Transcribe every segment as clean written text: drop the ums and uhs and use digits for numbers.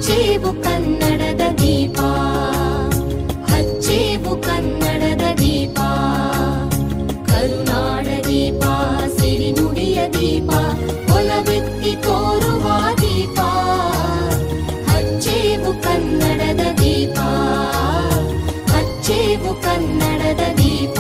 ಹಚ್ಚೇವು ಕನ್ನಡದ ದೀಪ, ಹಚ್ಚೇವು ಕನ್ನಡದ ದೀಪ, ಕರುನಾಡ ದೀಪ, ಸಿರಿನುಡಿಯ ದೀಪ, ಒಲವೆತ್ತಿ ತೋರುವ ದೀಪ, ಹಚ್ಚೇವು ಕನ್ನಡದ ದೀಪ, ಹಚ್ಚೇವು ಕನ್ನಡದ ದೀಪ.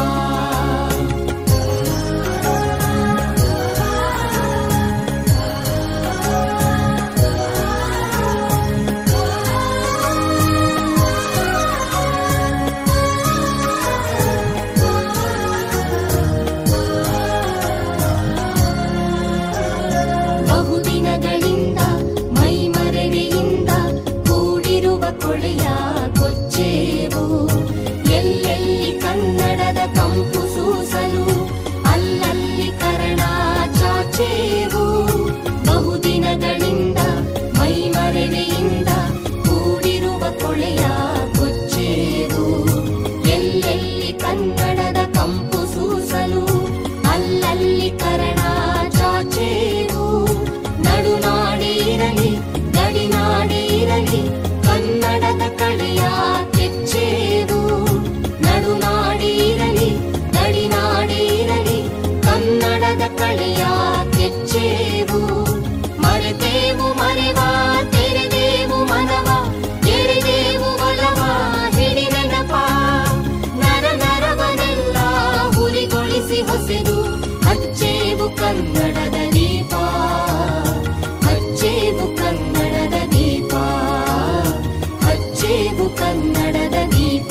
ಬಹುದಿನಗಳಿಂದ ಮೈಮರೆಯಿಂದ ಕೂಡಿರುವ ಕೊಳೆಯ ಕೊಚ್ಚೇವು, ಎಲ್ಲೆಲ್ಲಿ ಕನ್ನಡದ ಕಂಪು ಸೂಸಲು ಅಲ್ಲಲ್ಲಿ ಕರಣ ಚಾಚೇವು. ಬಹುದಿನಗಳಿಂದ ಮೈಮರೆಯಿಂದ ಕೂಡಿರುವ ಕೊಳೆಯ ಕೊಚ್ಚೇವು, ಎಲ್ಲೆಲ್ಲಿ ಕನ್ನಡದ ಕಂಪು ಸೂಸಲು ಅಲ್ಲಲ್ಲಿ ಕರಣ ಚಾಚೇವು. ನಡುನಾಡಿ ಇರಲಿ ಗಡಿನಾಡಿ ಇರಲಿ ಕನ್ನಡದ ಕಳೆಯ ಕೆಚ್ಚೇವು, ನಡುನಾಡಿ ಇರಲಿ ಗಡಿನಾಡಿ ಇರಲಿ ಕನ್ನಡದ ಕಳೆಯ ಕೆಚ್ಚೇವು. ಮರೆತೇವು ಮರೆವ ತೆರೆದೇವು ಮನವ, ಎಳೆದೇವು ಒಲವ ಹಿಡಿ ನೆನಪ, ನರ ನರವನೆಲ್ಲ ಹುರಿಗೊಳಿಸಿ ಹೊಸೆದು ಹಚ್ಚೇವು ಕನ್ನಡದ ದೀಪ, ಹಚ್ಚೇವು ಕನ್ನಡದ ದೀಪ, ಹಚ್ಚೇವು ಕನ್ನಡದ ದೀಪ.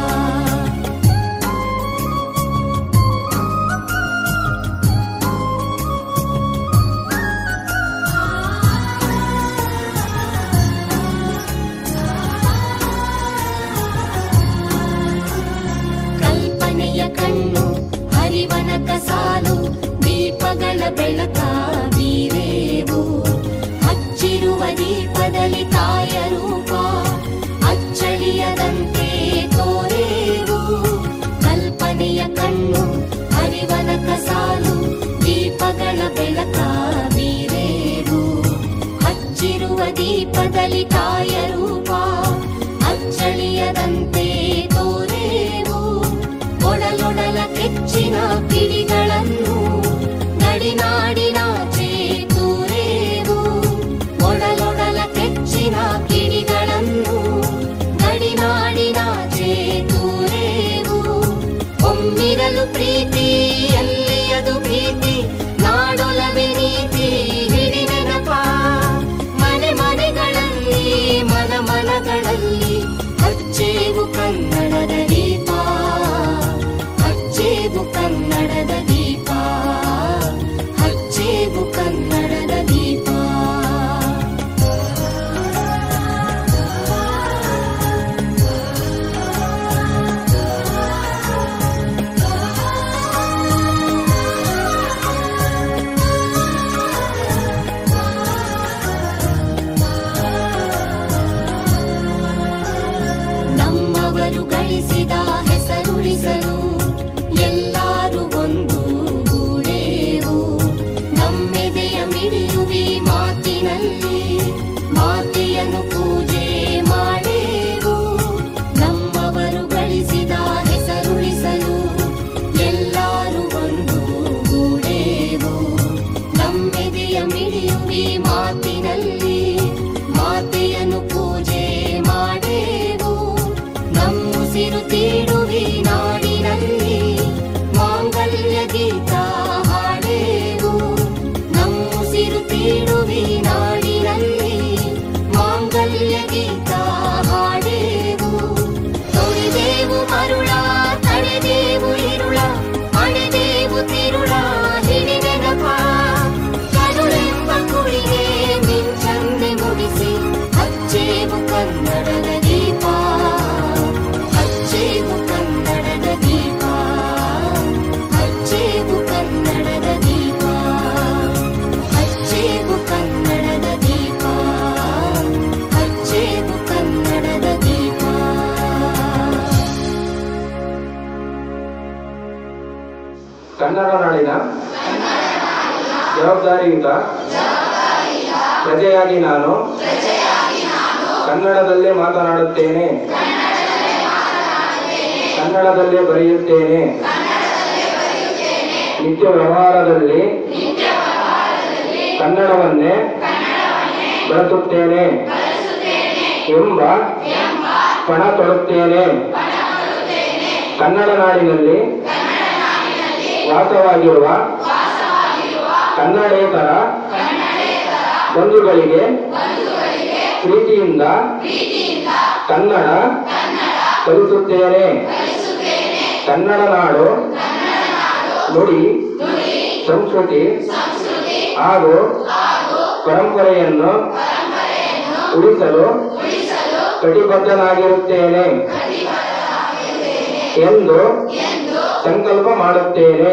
ಕಲ್ಪನೆಯ ಕಣ್ಣು ಹರಿವನ ಕಸಾಲು, ದೀಪಗಳ ಬೆಳಕ ಬೀರೇವು, ಹಚ್ಚಿರುವ ದೀಪದಲ್ಲಿ ತಾಯ ರೂಪ ಅಚ್ಚಳಿಯದಂತೆ ತೋರೇವು. ಕಲ್ಪನೆಯ ಕಣ್ಣು ಹರಿವನ ಕಸಾಲು, ದೀಪಗಳ ಬೆಳಕ ಬೀರೇವು, ಹಚ್ಚಿರುವ ದೀಪದಲ್ಲಿ ತಾಯ ರೂಪ ಅಚ್ಚಳಿಯದಂತೆ ತೋರೇವು. ಒಡಲೊಡಲ ಕೆಚ್ಚಿನ ಕಿಡಿಗಳನ್ನು ಗಡಿನಾಡಿನಾಚೆ ತೂರೇವು, ಒಡಲೊಡಲ ಕೆಚ್ಚಿನ ಕಿಡಿಗಳನ್ನು ಗಡಿನಾಡಿನಾಚೆ ತೂರೇವು. ಒಮ್ಮಿರಲು ಪ್ರೀತಿ ಎಲ್ಲಿಯದು ಭೀತಿ, ನಾಡೊಲವೆ ನೀತಿ ಹಿಡಿ ನೆನಪ, ಮನೆ ಮನೆಗಳಲ್ಲಿ ಮನ ಮನಗಳಲ್ಲಿ ಹಚ್ಚೇವು ಕನ್ನಡದ ದೀಪ, ಹಚ್ಚೇವು ಕನ್ನಡದ ದೀಪ, ಹಚ್ಚೇವು ಕನ್ನಡದ ದೀಪ. ನಮ್ಮವರು ಗಳಿಸಿದ ಹೆಸರುಳಿಸಲು ಎಲ್ಲರೂ ಒಂದು ಗೂಡೇವು, ನಮ್ಮೆದೆಯ ಮಿಡಿಯುವಿ ಮಾತಿನಲ್ಲಿ ಮಾತೆಯನ್ನು ಪೂಜೆ ಮಾಡೇವು. ನಮ್ಮವರು ಗಳಿಸಿದ ಹೆಸರುಳಿಸಲು ಎಲ್ಲರೂ ಒಂದು ಗೂಡೇವು, ನಮ್ಮೆದೆಯ ಮಿಡಿಯುವಿ ಮಾತಿನಲ್ಲಿ ಮಾತೆಯನ್ನು ಪೂಜೆ ಮಾಡೇವು. ನಮ್ಮುಸಿರು ತೀಡುವಿ ನಾಡಿನಲ್ಲಿ ಮಾಂಗಲ್ಯ ಗೀತ ಹಾಡೇವು, ನಮ್ಮುಸಿರು ತೀಡುವಿ ನಾಡಿನಲ್ಲಿ ಮಾಂಗಲ್ಯ ಗೀತ ಹಾಡೇವು. ತೊರೆದೇವು ಮರುಳ ತಡೆದೇವು ಇರುಳ, ಅಣೆದೇವು ತಿರುಳ ಹಿಡಿ ನೆನಪ, ಕರುಳೆಂಬ ಕುಳಿಗೆ ಮಿಂಚಂದೆ ಮುಡಿಸಿ ಹಚ್ಚೇವು ಕನ್ನಡದ ದೀಪ, ಹಚ್ಚೇವು ಕನ್ನಡದ ದೀಪ, ಹಚ್ಚೇವು ಕನ್ನಡದ ದೀಪ, ಹಚ್ಚೇವು ಕನ್ನಡದ ದೀಪ, ಹಚ್ಚೇವು ಕನ್ನಡದ ದೀಪ. ಕನ್ನಡ ನಾಡಿನ ಜವಾಬ್ದಾರಿಯುತ ಪ್ರಜೆಯಾಗಿ ನಾನು ಕನ್ನಡದಲ್ಲೇ ಮಾತನಾಡುತ್ತೇನೆ, ಕನ್ನಡದಲ್ಲೇ ಬರೆಯುತ್ತೇನೆ. ನಿತ್ಯ ವ್ಯವಹಾರದಲ್ಲಿ ಕನ್ನಡವನ್ನೇ ಬಳಸುತ್ತೇನೆ ಎಂಬ ಪಣ ತೊಡುತ್ತೇನೆ. ಕನ್ನಡ ನಾಡಿನಲ್ಲಿ ವಾಸವಾಗಿರುವ ಕನ್ನಡೇತರ ಬಂಧುಗಳಿಗೆ ಪ್ರೀತಿಯಿಂದ ಕನ್ನಡ ಕಲಿಸುತ್ತೇನೆ. ಕನ್ನಡ ನಾಡು ನುಡಿ ಸಂಸ್ಕೃತಿ ಹಾಗೂ ಪರಂಪರೆಯನ್ನು ಉಳಿಸಲು ಕಟಿಬದ್ಧನಾಗಿರುತ್ತೇನೆ ಎಂದು ಸಂಕಲ್ಪ ಮಾಡುತ್ತೇನೆ.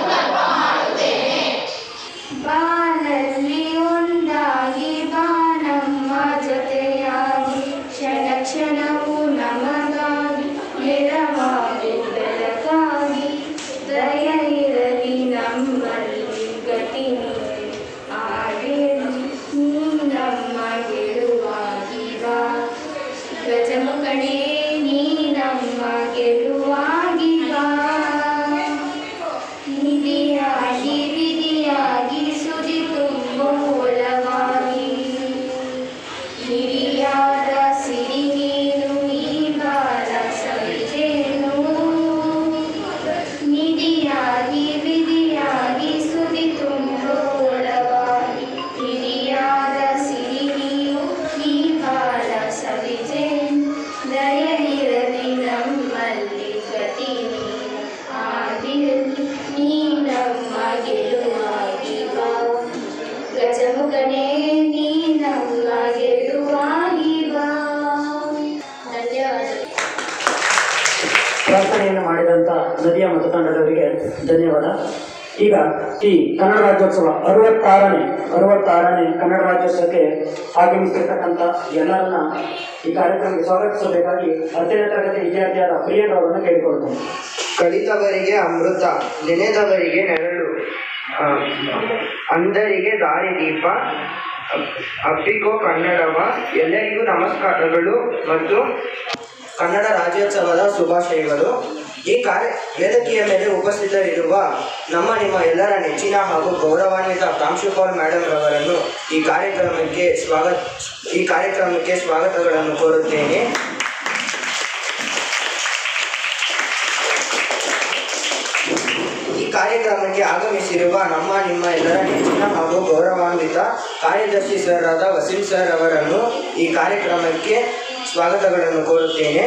ಬಾನಲ್ಲಿ ಒಂದಾಗಿ ಬಾನಮ್ಮ ಜೊತೆಯಾಗಿ ಕ್ಷಣ ಕ್ಷಣವೂ ನಮಗಾಗಿ ನೆರವಾಗಿ ಬೆಳಗಾಗಿ ದಯ ಇರಲಿ ನಮ್ಮಲ್ಲಿ ಗತಿ ಆಗಿರಲಿ ನೀ ನಮ್ಮ ಗೆಲುವಾಗಿ ಬಾ ಗಜಮುಖನೇ ನೀ ನಮ್ಮ ಗೆಲುವಾಗಿ ಬಾ ನಿಧಿಯಾಗಿ ವಿಧಿಯಾಗಿ ಸುದಿ ತುಂಬು ಒಲವಾಗಿ ಹಿರಿಯಾದ ಸಿರಿ ನೀನು ಈ ಬಾಲ ಸವಿಜೇನು ನಿಧಿಯಾಗಿ ವಿಧಿಯಾಗಿ ಸುದಿ ತುಂಬು ಒಲವಾಗಿ ಹಿರಿಯಾದ ಸಿರಿ ನೀನು ಈ ಬಾಲ ಸವಿಜೇನು ದಯ ಇರಲಿ ನಮ್ಮಲ್ಲಿ ಗತಿ ಆಗಿರಲಿ ನೀ ನಮ್ಮ ಗೆಲುವಾಗಿ ಬಾ ಗಜಮುಖನೇ ನೀ ನಮ್ಮ ಗೆಲುವಾಗಿ ಬಾ. ಧನ್ಯವಾದ. ಪ್ರಾರ್ಥನೆಯನ್ನು ಮಾಡಿದಂಥ ನದಿಯ ಮತ್ತು ತಂಡದವರಿಗೆ ಧನ್ಯವಾದ. ಈಗ ಈ ಕನ್ನಡ ರಾಜ್ಯೋತ್ಸವ 66ನೇ ಕನ್ನಡ ರಾಜ್ಯೋತ್ಸವಕ್ಕೆ ಆಗಮಿಸಿರ್ತಕ್ಕಂಥ ಎಲ್ಲರನ್ನ ಈ ಕಾರ್ಯಕ್ರಮಕ್ಕೆ ಸ್ವಾಗತಿಸಬೇಕಾಗಿ 10ನೇ ತರಗತಿ ವಿದ್ಯಾರ್ಥಿಯಾದ ಪ್ರಿಯರವರನ್ನು ಕೇಳಿಕೊಳ್ಳುತ್ತೇನೆ. ಕಲಿತವರಿಗೆ ಅಮೃತ, ನೆನೆದವರಿಗೆ ನೆರಳು, ಅಂಧರಿಗೆ ದಾರಿದೀಪ, ಅಪ್ಪಿಕೋ ಕನ್ನಡವ. ಎಲ್ಲರಿಗೂ ನಮಸ್ಕಾರಗಳು ಮತ್ತು ಕನ್ನಡ ರಾಜ್ಯೋತ್ಸವದ ಶುಭಾಶಯಗಳು. ಈ ವೇದಿಕೆಯ ಮೇಲೆ ಉಪಸ್ಥಿತರಿರುವ ನಿಮ್ಮ ಎಲ್ಲರ ನೆಚ್ಚಿನ ಹಾಗೂ ಗೌರವಾನ್ವಿತ ಪ್ರಾಂಶುಪಾಲ್ ಮೇಡಮ್ ರವರನ್ನು ಈ ಕಾರ್ಯಕ್ರಮಕ್ಕೆ ಸ್ವಾಗತಗಳನ್ನು ಕೋರುತ್ತೇನೆ. ಈ ಕಾರ್ಯಕ್ರಮಕ್ಕೆ ಆಗಮಿಸಿರುವ ನಿಮ್ಮ ಎಲ್ಲರ ನೆಚ್ಚಿನ ಹಾಗೂ ಗೌರವಾನ್ವಿತ ಕಾರ್ಯದರ್ಶಿ ಸರ್ ಆದ ವಸೀಂ ಸರ್ ಅವರನ್ನು ಈ ಕಾರ್ಯಕ್ರಮಕ್ಕೆ ಸ್ವಾಗತಗಳನ್ನು ಕೋರುತ್ತೇನೆ.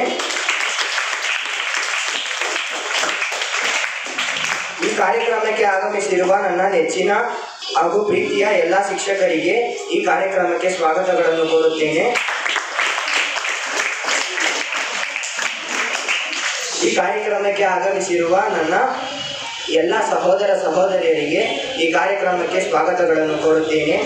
ಈ ಕಾರ್ಯಕ್ರಮಕ್ಕೆ ಆಗಮಿಸಿರುವ ನನ್ನ ನೆಚ್ಚಿನ ಹಾಗೂ ಪ್ರೀತಿಯ ಎಲ್ಲ ಶಿಕ್ಷಕರಿಗೆ ಈ ಕಾರ್ಯಕ್ರಮಕ್ಕೆ ಸ್ವಾಗತಗಳನ್ನು ಕೋರುತ್ತೇನೆ. ಈ ಕಾರ್ಯಕ್ರಮಕ್ಕೆ ಆಗಮಿಸಿರುವ ನನ್ನ ಎಲ್ಲ ಸಹೋದರ ಸಹೋದರಿಯರಿಗೆ ಈ ಕಾರ್ಯಕ್ರಮಕ್ಕೆ ಸ್ವಾಗತಗಳನ್ನು ಕೋರುತ್ತೇನೆ.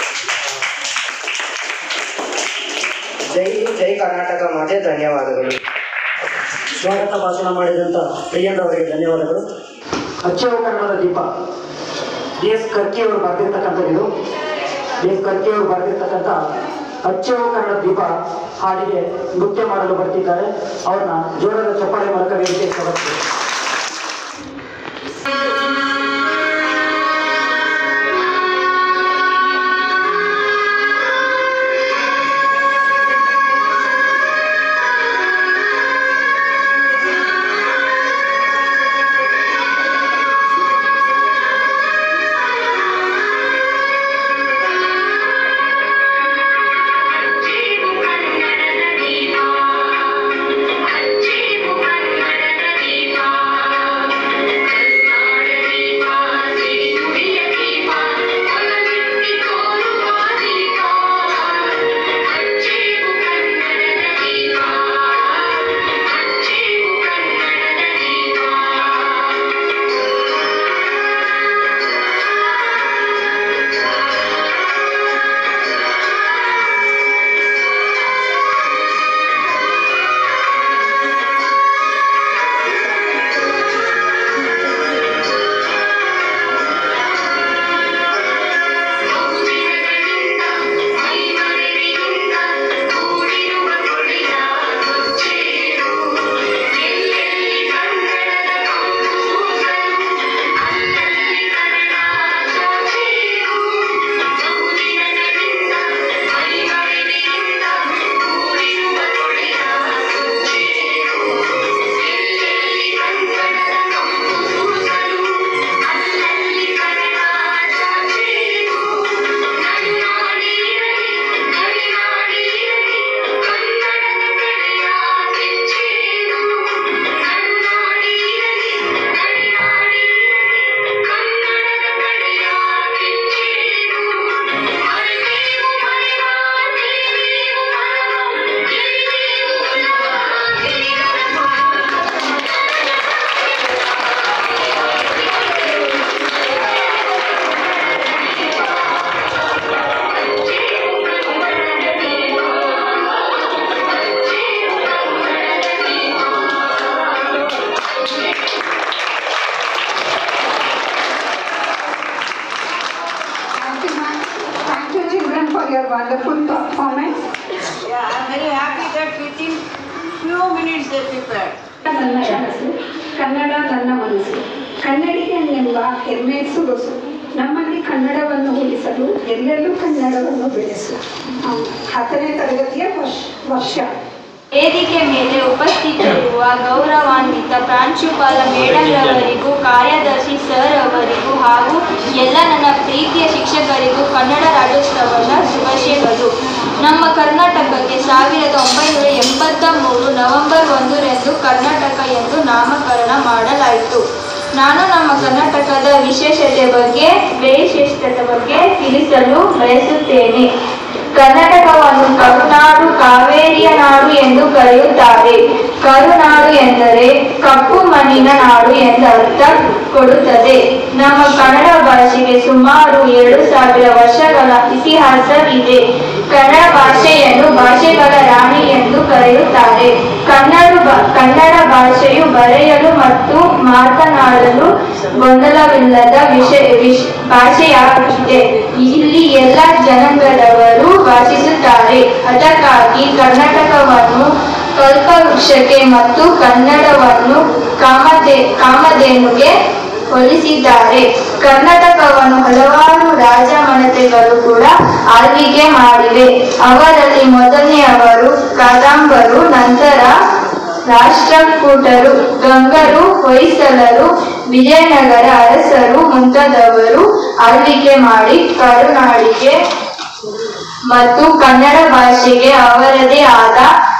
ಜೈ ಹಿಂದ್, ಜೈ ಕರ್ನಾಟಕ ಮಾತೆ. ಧನ್ಯವಾದಗಳು. ಸ್ವಾಗತ ಭಾಷಣ ಮಾಡಿದಂಥ ಪ್ರಿಯಂರವರಿಗೆ ಧನ್ಯವಾದಗಳು. ಅಚ್ಚವ ಕನ್ನಡದ ದೀಪ DS ಕರ್ಕಿ ಅವರು ಬರೆದಿರ್ತಕ್ಕಂಥದ್ದು. DS ಕರ್ಕಿ ಅವರು ಬರೆದಿರ್ತಕ್ಕಂಥ ಅಚ್ಚವ ಕನ್ನಡ ದೀಪ ಹಾಡಿಗೆ ನೃತ್ಯ ಮಾಡಲು ಬರ್ತಿದ್ದಾರೆ. ಅವ್ರನ್ನ ಜೋರದ ಚಪ್ಪಾಳೆ ಮೂಲಕ ವೇದಿಕೆ ಸ್ವಾಗತಿಸಿದ್ದಾರೆ. ದೀಪ wonderful performance. Yeah, I'm very happy that within few minutes they prepared. ನನ್ನ ಕನಸು ಕನ್ನಡ ನನ್ನ ಮನಸ್ಸು ಕನ್ನಡಿಗನೆಂಬ ಹೆಮ್ಮೆ ಸೊಗಸು ನಮ್ಮಲ್ಲಿ ಕನ್ನಡವನ್ನು ಉಳಿಸಲು ಎಲ್ಲೆಲ್ಲೂ ಕನ್ನಡವನ್ನು ಬೆಳೆಸು. 10ನೇ ತರಗತಿಯ ವರ್ಷ. ವೇದಿಕೆ ಮೇಲೆ ಉಪಸ್ಥಿತರಿರುವ ಗೌರವಾನ್ವಿತ ಪ್ರಾಂಶುಪಾಲ ಮೇಡಮ್ ರವರಿಗೂ ಕಾರ್ಯದರ್ಶಿ ಸರ್ ಅವರಿಗೂ ಹಾಗೂ ಎಲ್ಲ ನನ್ನ ಪ್ರೀತಿಯ ಶಿಕ್ಷಕರಿಗೂ ಕನ್ನಡ ರಾಜ್ಯೋತ್ಸವದ ಶುಭಾಶಯಗಳು. ನಮ್ಮ ಕರ್ನಾಟಕಕ್ಕೆ 1983 ನವೆಂಬರ್ 1ರಂದು ಕರ್ನಾಟಕ ಎಂದು ನಾಮಕರಣ ಮಾಡಲಾಯಿತು. ನಾನು ನಮ್ಮ ಕರ್ನಾಟಕದ ವಿಶೇಷತೆ ಬಗ್ಗೆ ತಿಳಿಸಲು ಬಯಸುತ್ತೇನೆ. ಕರ್ನಾಟಕವನ್ನು ಕರುನಾಡು, ಕಾವೇರಿಯ ನಾಡು ಎಂದು ಕರೆಯುತ್ತಾರೆ. ಕರುನಾಡು ಎಂದರೆ ಕಪ್ಪು ಮಣ್ಣಿನ ನಾಡು ಎಂದು ಅರ್ಥ ಕೊಡುತ್ತದೆ. ನಮ್ಮ ಕನ್ನಡ ಭಾಷೆಗೆ ಸುಮಾರು 2000 ವರ್ಷಗಳ ಇತಿಹಾಸವಿದೆ. ಕನ್ನಡ ಭಾಷೆಯನ್ನು ಭಾಷೆಗಳ ರಾಣಿ ಎಂದು ಕರೆಯುತ್ತಾರೆ. ಕನ್ನಡ ಭಾಷೆಯು ಬರೆಯಲು ಮತ್ತು ಮಾತನಾಡಲು ಗೊಂದಲವಿಲ್ಲದ ಭಾಷೆಯಾಗಿದೆ. ಇಲ್ಲಿ ಎಲ್ಲ ಜನಾಂಗದವರು ವಾಸಿಸುತ್ತಾರೆ. ಅದಕ್ಕಾಗಿ ಕರ್ನಾಟಕವನ್ನು ಕಲ್ಪವೃಕ್ಷಕ್ಕೆ ಮತ್ತು ಕನ್ನಡವನ್ನು ಕಾಮಧೇನುಗೆ ಹೋಲಿಸಿದ್ದಾರೆ. ಕರ್ನಾಟಕವನ್ನು ಹಲವಾರು ರಾಜಮನೆತನಗಳು ಕೂಡ ಆಳ್ವಿಕೆ ಮಾಡಿವೆ. ಅವರಲ್ಲಿ ಮೊದಲನೆಯವರು ಕದಂಬರು, ನಂತರ ರಾಷ್ಟ್ರಕೂಟರು, ಗಂಗರು, ಹೊಯ್ಸಳರು, ವಿಜಯನಗರ ಅರಸರು ಮುಂತಾದವರು ಆಳ್ವಿಕೆ ಮಾಡಿ ಕರುನಾಡಿಗೆ ಮತ್ತು ಕನ್ನಡ ಭಾಷೆಗೆ ಅವರದೇ ಆದ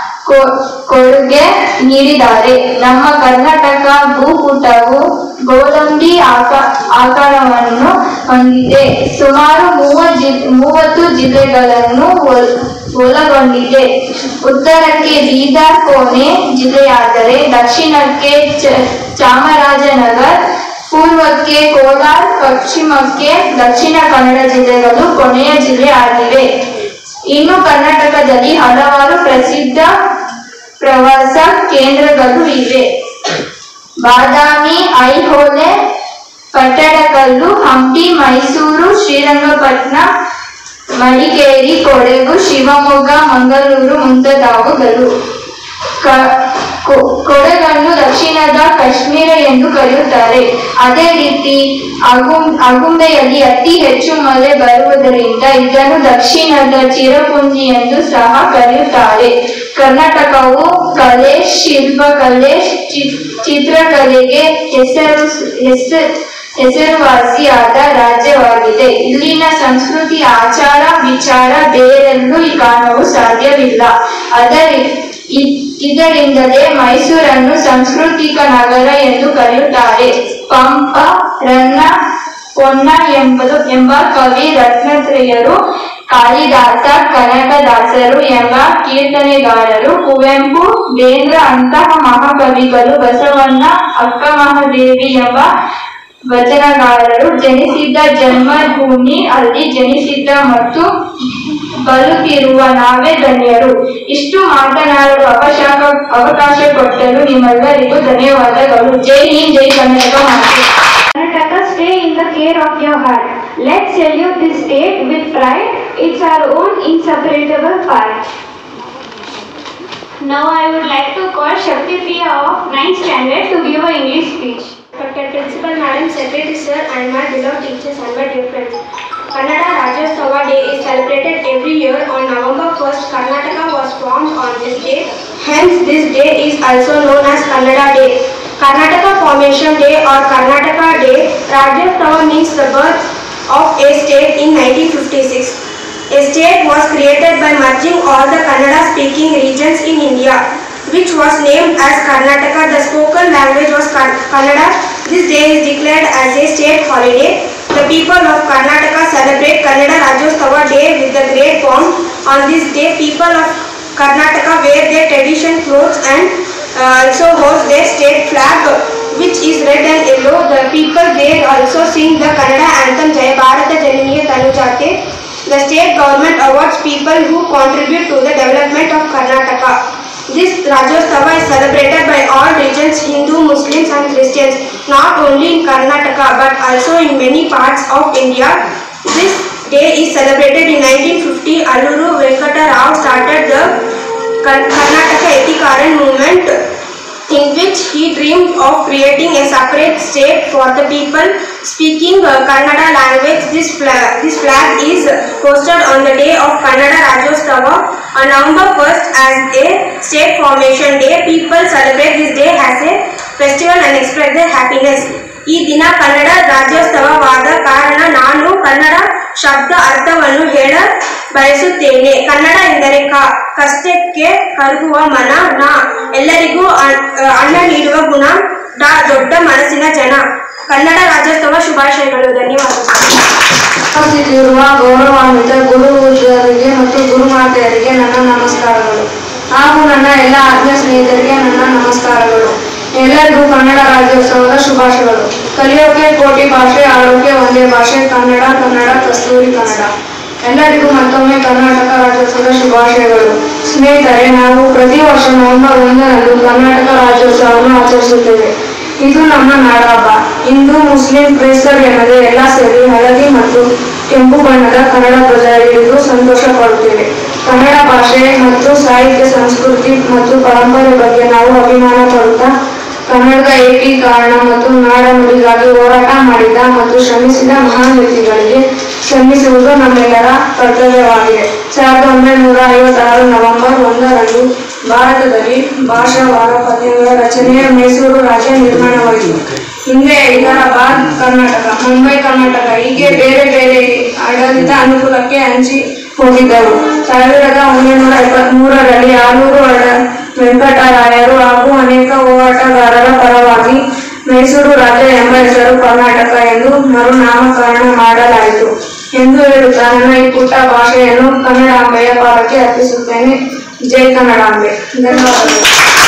ಕೊಡುಗೆ ನೀಡಿದ್ದಾರೆ. ನಮ್ಮ ಕರ್ನಾಟಕ ಭೂಪಟವು ಗೋಲಂಬಿ ಆಕಾರವನ್ನು ಹೊಂದಿದೆ. ಸುಮಾರು 30 ಜಿಲ್ಲೆಗಳನ್ನು ಒಳಗೊಂಡಿದೆ. ಉತ್ತರಕ್ಕೆ ಬೀದರ್, ಕೋನೆ ಜಿಲ್ಲೆಯಾದರೆ ದಕ್ಷಿಣಕ್ಕೆ ಚಾಮರಾಜನಗರ, ಪೂರ್ವಕ್ಕೆ ಕೋಲಾರ, ಪಶ್ಚಿಮಕ್ಕೆ ದಕ್ಷಿಣ ಕನ್ನಡ ಜಿಲ್ಲೆಗಳು ಕೊನೆಯ ಜಿಲ್ಲೆ ಆಗಿವೆ. ಇನ್ನು ಕರ್ನಾಟಕದಲ್ಲಿ ಹಲವಾರು ಪ್ರಸಿದ್ಧ ಪ್ರವಾಸ ಕೇಂದ್ರಗಳು ಇವೆ. ಬಾದಾಮಿ, ಐಹೊಳೆ, ಪಟ್ಟದಕಲ್ಲು, ಹಂಪಿ, ಮೈಸೂರು, ಶ್ರೀರಂಗಪಟ್ಟಣ, ಮಡಿಕೇರಿ, ಕೊಡಗು, ಶಿವಮೊಗ್ಗ, ಮಂಗಳೂರು ಮುಂತಾದವುಗಳು. ಕೊಡಗನ್ನು ದಕ್ಷಿಣದ ಕಾಶ್ಮೀರ ಎಂದು ಕರೆಯುತ್ತಾರೆ. ಅದೇ ರೀತಿ ಆಗುಂಬೆಯಲ್ಲಿ ಅತಿ ಹೆಚ್ಚು ಮಳೆ ಬರುವುದರಿಂದ ಇದನ್ನು ದಕ್ಷಿಣದ ಚಿರಪುಂಜಿ ಎಂದು ಸಹ ಕರೆಯುತ್ತಾರೆ. ಕರ್ನಾಟಕವು ಕಲೆ, ಶಿಲ್ಪಕಲೆ, ಚಿತ್ರಕಲೆಗೆ ಹೆಸರುವಾಸಿಯಾದ ರಾಜ್ಯವಾಗಿದೆ. ಇಲ್ಲಿನ ಸಂಸ್ಕೃತಿ, ಆಚಾರ, ವಿಚಾರ ಬೇರೆಲ್ಲೂ ಕಾಣಲು ಸಾಧ್ಯವಿಲ್ಲ. ಇದರಿಂದಲೇ ಮೈಸೂರನ್ನು ಸಾಂಸ್ಕೃತಿಕ ನಗರ ಎಂದು ಕರೆಯುತ್ತಾರೆ. ಪಂಪ, ರನ್ನ, ಪೊನ್ನ ಎಂಬ ಕವಿ ರತ್ನತ್ರಯರು, ಕಾಳಿದಾಸ, ಕನಕದಾಸರು ಎಂಬ ಕೀರ್ತನೆಗಾರರು, ಕುವೆಂಪು, ಬೇಂದ್ರ ಅಂತಹ ಮಹಾಕವಿಗಳು, ಬಸವಣ್ಣ, ಅಕ್ಕಮಹಾದೇವಿ ಎಂಬ ವಚನಗಾರರು ಜನಿಸಿದ್ದ ಜನ್ಮಭೂಮಿ, ಅಲ್ಲಿ ಜನಿಸಿದ್ದ ಮತ್ತು ಬದುಕಿರುವ ನಾವೇ ಧನ್ಯರು. ಇಷ್ಟು ಮಾತನಾಡಲು ಅವಕಾಶ ಕೊಟ್ಟರು ನಿಮ್ಮೆಲ್ಲರಿಗೂ ಧನ್ಯವಾದಗಳು. ಜೈ ಹಿಂದ್, ಜೈ ಕರ್ನಾಟಕ ಮಾತೆ. Karnataka, stay in the care of your heart. Let's salute this state with pride. It's our own inseparable part. Now I would like to call Shakti Priya of 9th standard to give an English speech. Dr. Principal Madam, Secretary Sir and my beloved teachers and my dear friends. Kannada Rajyotsava Day is celebrated every year on November 1st. Karnataka was formed on this day. Hence, this day is also known as Kannada Day. Karnataka Formation Day or Karnataka Day. Rajyotsava means the birth of a state in 1956. A state was created by merging all the Kannada-speaking regions in India, which was named as Karnataka. The spoken language was Kannada. This day is declared as a state holiday. The people of Karnataka celebrate Kannada Rajyotsava Day with the great pomp. On this day, people of Karnataka wear their traditional clothes and also host their state flag, which is red and yellow. The people there also sing the Kannada anthem Jaya Bharata Jananiya Tanujate. The state government awards people who contribute to the development of Karnataka. This Rajyotsava is celebrated by all regions, Hindu, Muslims and Christians, not only in Karnataka but also in many parts of India. This Day is celebrated in 1950. Alluru Venkata Rao started the Karnataka Etikaran movement, in which he dreamed of creating a separate state for the people speaking Kannada language. This flag is posted on the day of Kannada Rajyotsava on November 1st as a state formation day. People celebrate this day as a festival and express their happiness. ಈ ದಿನ ಕನ್ನಡ ರಾಜ್ಯೋತ್ಸವವಾದ ಕಾರಣ ನಾನು ಕನ್ನಡ ಶಬ್ದ ಅರ್ಥವನ್ನು ಹೇಳ ಬಯಸುತ್ತೇನೆ. ಕನ್ನಡ ಎಂದರೆ ಕಷ್ಟಕ್ಕೆ ಕರಗುವ ಮನ, ಎಲ್ಲರಿಗೂ ಅನ್ನ ನೀಡುವ ಗುಣ, ದೊಡ್ಡ ಮನಸ್ಸಿನ ಜನ. ಕನ್ನಡ ರಾಜ್ಯೋತ್ಸವ ಶುಭಾಶಯಗಳು. ಧನ್ಯವಾದಗಳು. ಗೌರವಾನ್ವಿತ ಗುರುಗಳಿಗೆ ಮತ್ತು ಗುರುಮಾತೆಯರಿಗೆ ನನ್ನ ನಮಸ್ಕಾರಗಳು ಹಾಗೂ ನನ್ನ ಎಲ್ಲ ಆತ್ಮೀಯ ಸ್ನೇಹಿತರಿಗೆ ನನ್ನ ನಮಸ್ಕಾರಗಳು. ಎಲ್ಲರಿಗೂ ಕನ್ನಡ ರಾಜ್ಯೋತ್ಸವದ ಶುಭಾಶಯಗಳು. ಕಲಿಯೋಕೆ ಕೋಟಿ ಭಾಷೆ, ಆಡೋಕೆ ಒಂದೇ ಭಾಷೆ, ಕನ್ನಡ ಕನ್ನಡ ಕಸ್ತೂರಿ ಕನ್ನಡ. ಎಲ್ಲರಿಗೂ ಮತ್ತೊಮ್ಮೆ ಕರ್ನಾಟಕ ರಾಜ್ಯೋತ್ಸವದ ಶುಭಾಶಯಗಳು. ಸ್ನೇಹಿತರೆ, ನಾವು ಪ್ರತಿ ವರ್ಷ ನವೆಂಬರ್ 1ರಂದು ಕರ್ನಾಟಕ ರಾಜ್ಯೋತ್ಸವವನ್ನು ಆಚರಿಸುತ್ತೇವೆ. ಇದು ನಮ್ಮ ನಾಡಹಬ್ಬ. ಹಿಂದೂ ಮುಸ್ಲಿಂ ಕ್ರೈಸ್ತರು ಎನ್ನದೆ ಎಲ್ಲ ಸೇರಿ ಹಳದಿ ಮತ್ತು ಕೆಂಪು ಬಣ್ಣದ ಕನ್ನಡ ಧ್ವಜ ಹಿಡಿದು ಸಂತೋಷ ಪಡುತ್ತೇವೆ. ಕನ್ನಡ ಭಾಷೆ ಮತ್ತು ಸಾಹಿತ್ಯ, ಸಂಸ್ಕೃತಿ ಮತ್ತು ಪರಂಪರೆ ಬಗ್ಗೆ ನಾವು ಅಭಿಮಾನ ಪಡುತ್ತಾ ಕನ್ನಡದ ಏಕೀಕರಣ ಮತ್ತು ನಾಡನುಡಿಗಾಗಿ ಹೋರಾಟ ಮಾಡಿದ ಮತ್ತು ಶ್ರಮಿಸಿದ ಮಹಾನ್ ವ್ಯಕ್ತಿಗಳಿಗೆ ಶ್ರಮಿಸುವುದು ನಮ್ಮೆಲ್ಲರ ಕರ್ತವ್ಯವಾಗಿದೆ. 1956 ನವೆಂಬರ್ 1ರಂದು ಭಾರತದಲ್ಲಿ ಭಾಷಾವಾರ ಪದ್ಯಗಳ ರಚನೆಯ ಮೈಸೂರು ರಾಜ್ಯ ನಿರ್ಮಾಣವಾಯಿತು. ಹಿಂದೆ ಹೈದರಾಬಾದ್ ಕರ್ನಾಟಕ, ಮುಂಬೈ ಕರ್ನಾಟಕ ಹೀಗೆ ಬೇರೆ ಬೇರೆ ಆಡಳಿತ ಅನುಕೂಲಕ್ಕೆ ಹಂಚಿ ಹೋಗಿದ್ದರು. 1973ರಲ್ಲಿ ಆಲೂರು ವೆಂಕಟರಾಯರು ಹಾಗೂ ಅನೇಕ ಹೋರಾಟಗಾರರ ಪರವಾಗಿ ಮೈಸೂರು ರಾಜ್ಯ ಎಂಬ ಹೆಸರು ಕರ್ನಾಟಕ ಎಂದು ಮರುನಾಮಕರಣ ಮಾಡಲಾಯಿತು ಎಂದು ಹೇಳುತ್ತಾ ನನ್ನ ಈ ಪುಟ್ಟ ಭಾಷೆಯನ್ನು ಕನ್ನಡಾಂಬೆಯ ಪಾದಕ್ಕೆ ಅರ್ಪಿಸುತ್ತೇನೆ. ಜೈ ಕನ್ನಡಾಂಬೆ. ಧನ್ಯವಾದಗಳು.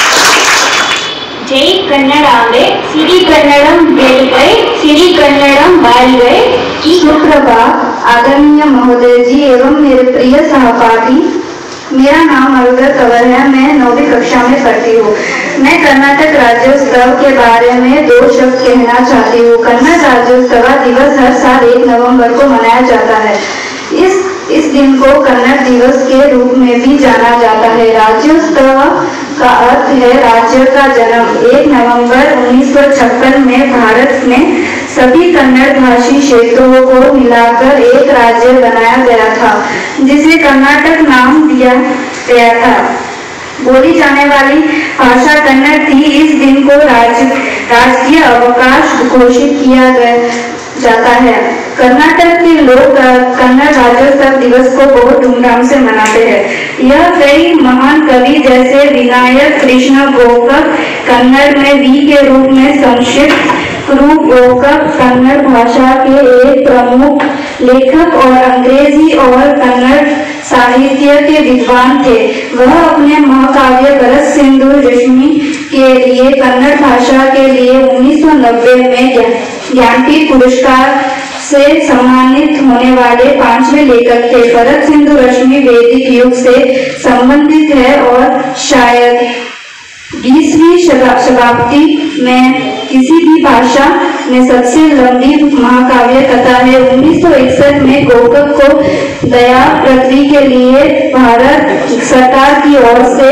जय कन्नडांबे, सिरी कन्नडम बेलगई, सिरी कन्नडम बालगई। सुप्रभात आदरणीय महोदय जी एवं मेरे प्रिय सहपाठी। मेरा नाम अरुंधति कंवर है। मैं 9वीं कक्षा में पढ़ती हूँ। मैं कर्नाटक राज्योत्सव के बारे में 2 शब्द कहना चाहती हूँ। कन्नड़ राज्योत्सव दिवस हर साल 1 नवंबर को मनाया जाता है। इस दिन को कन्नड़ दिवस के रूप में भी जाना जाता है। राज्योत्सव का अर्थ है राज्य का जन्म। 1 नवंबर 1956 में भारत में सभी कन्नड़ भाषी क्षेत्रों को मिलाकर एक राज्य बनाया गया था, जिसे कर्नाटक नाम दिया गया था। बोली जाने वाली भाषा कन्नड़ थी। इस दिन को राष्ट्रीय अवकाश घोषित किया जाता है। कर्नाटक के लोग कन्नड़ राज्योत्सव दिवस को बहुत धूमधाम से मनाते हैं। यह कई महान कवि जैसे विनायक कृष्ण गोकक, कन्नड़ में वी के रूप में संक्षिप्त रूप गोकक, कन्नड़ भाषा के एक प्रमुख लेखक और अंग्रेजी और कन्नड़ साहित्य के विद्वान थे। वह अपने महाकाव्य भरत सिंधु रश्मि के लिए कन्नड़ भाषा के लिए 1990 में ज्ञानपीठ पुरस्कार से सम्मानित होने वाले 5वें लेखक थे। भरत सिंधु रश्मि वैदिक युग से संबंधित है और शायद 20वीं शताब्दी में किसी भी भाषा में सबसे लंबी महाकाव्य कथा है। 1961 में गोकक को दया पृथ्वी के लिए भारत सरकार की ओर से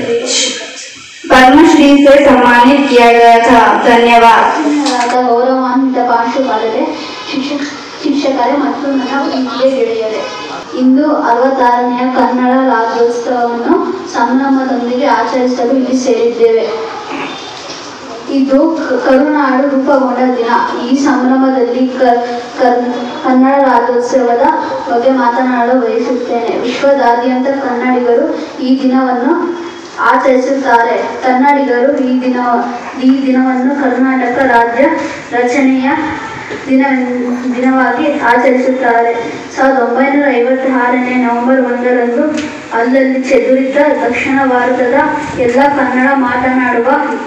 पद्मश्री से सम्मानित किया गया था। धन्यवाद. ಗೌರವಾನ್ವಿತ ಪ್ರಾಂಶುಪಾಲರೇ, ಶಿಕ್ಷಕರೇ ಮತ್ತು ನನ್ನ ಪ್ರೀತಿಯ ಗೆಳೆಯರೇ, ಇಂದು 66ನೇ ಕನ್ನಡ ರಾಜ್ಯೋತ್ಸವವನ್ನು ಸಂಭ್ರಮದೊಂದಿಗೆ ಆಚರಿಸಲು ಇಲ್ಲಿ ಸೇರಿದ್ದೇವೆ. ಇದು ಕರುನಾಡು ರೂಪುಗೊಂಡ ದಿನ. ಈ ಸಂಭ್ರಮದಲ್ಲಿ ಕನ್ನಡ ರಾಜ್ಯೋತ್ಸವದ ಬಗ್ಗೆ ಮಾತನಾಡಲು ಬಯಸುತ್ತೇನೆ. ವಿಶ್ವದಾದ್ಯಂತ ಕನ್ನಡಿಗರು ಈ ದಿನವನ್ನು ಆಚರಿಸುತ್ತಾರೆ. ಕನ್ನಡಿಗರು ಈ ದಿನವನ್ನು ಕರ್ನಾಟಕ ರಾಜ್ಯ ರಚನೆಯ ದಿನವಾಗಿ ಆಚರಿಸುತ್ತಾರೆ. 1956ನೇ ನವೆಂಬರ್ 1ರಂದು ಅಲ್ಲಲ್ಲಿ ಚೆದುರಿದ್ದ ದಕ್ಷಿಣ ಭಾರತದ ಎಲ್ಲ ಕನ್ನಡ ಮಾತನಾಡುವ